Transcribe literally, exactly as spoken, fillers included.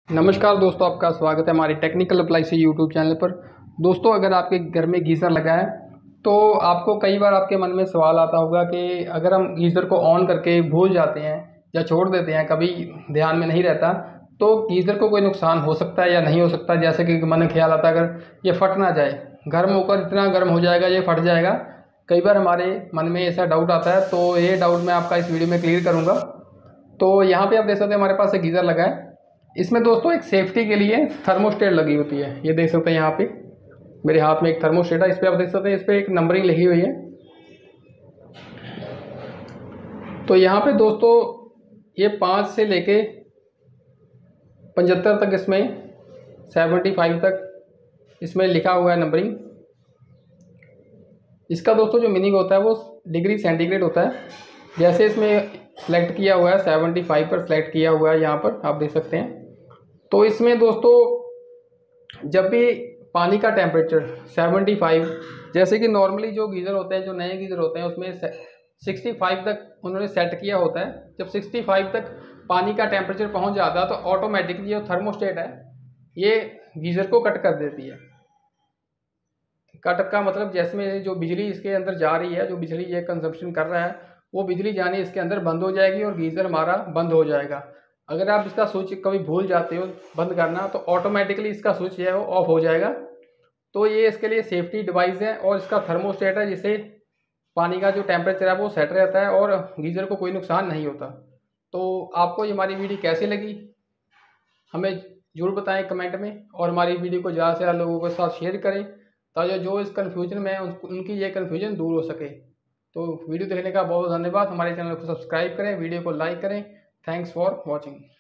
नमस्कार दोस्तों, आपका स्वागत है हमारे टेक्निकल अप्लाई से यूट्यूब चैनल पर। दोस्तों, अगर आपके घर में गीज़र लगा है तो आपको कई बार आपके मन में सवाल आता होगा कि अगर हम गीज़र को ऑन करके भूल जाते हैं या छोड़ देते हैं, कभी ध्यान में नहीं रहता, तो गीज़र को कोई नुकसान हो सकता है या नहीं हो सकता। जैसे कि मन में ख्याल आता है अगर ये फट ना जाए, गर्म होकर इतना गर्म हो जाएगा ये फट जाएगा। कई बार हमारे मन में ऐसा डाउट आता है, तो ये डाउट मैं आपका इस वीडियो में क्लियर करूँगा। तो यहाँ पे आप देख सकते हैं हमारे पास एक गीज़र लगा है। इसमें दोस्तों एक सेफ्टी के लिए थर्मोस्टेट लगी होती है। ये देख सकते हैं यहाँ पे मेरे हाथ में एक थर्मोस्टेट है। इस पर आप देख सकते हैं, इस पर एक नंबरिंग लिखी हुई है। तो यहाँ पे दोस्तों ये पाँच से लेके पचहत्तर तक, इसमें सेवेंटी फाइव तक इसमें लिखा हुआ है नंबरिंग। इसका दोस्तों जो मीनिंग होता है वो डिग्री सेंटीग्रेड होता है। जैसे इसमें सेलेक्ट किया हुआ है सेवेंटी फाइव पर सेलेक्ट किया हुआ है, यहाँ पर आप देख सकते हैं। तो इसमें दोस्तों जब भी पानी का टेम्परेचर सेवेंटी फाइव, जैसे कि नॉर्मली जो गीज़र होते हैं, जो नए गीज़र होते हैं, उसमें सिक्सटी फाइव तक उन्होंने सेट किया होता है। जब सिक्सटी फाइव तक पानी का टेम्परेचर पहुंच जाता है तो ऑटोमेटिकली जो थर्मोस्टेट है ये गीज़र को कट कर देती है। कट का मतलब जैसे में जो बिजली इसके अंदर जा रही है, जो बिजली ये कंजप्शन कर रहा है, वो बिजली जानी इसके अंदर बंद हो जाएगी और गीज़र हमारा बंद हो जाएगा। अगर आप इसका स्विच कभी भूल जाते हो बंद करना, तो ऑटोमेटिकली इसका स्विच है वो ऑफ हो जाएगा। तो ये इसके लिए सेफ्टी डिवाइस है और इसका थर्मोस्टेट है, जिससे पानी का जो टेम्परेचर है वो सेट रहता है और गीज़र को कोई नुकसान नहीं होता। तो आपको ये हमारी वीडियो कैसी लगी हमें ज़रूर बताएं कमेंट में, और हमारी वीडियो को ज़्यादा से ज़्यादा लोगों के साथ शेयर करें ताकि जो इस कन्फ्यूजन में है उनकी ये कन्फ्यूजन दूर हो सके। तो वीडियो देखने का बहुत बहुत धन्यवाद। हमारे चैनल को सब्सक्राइब करें, वीडियो को लाइक करें। Thanks for watching.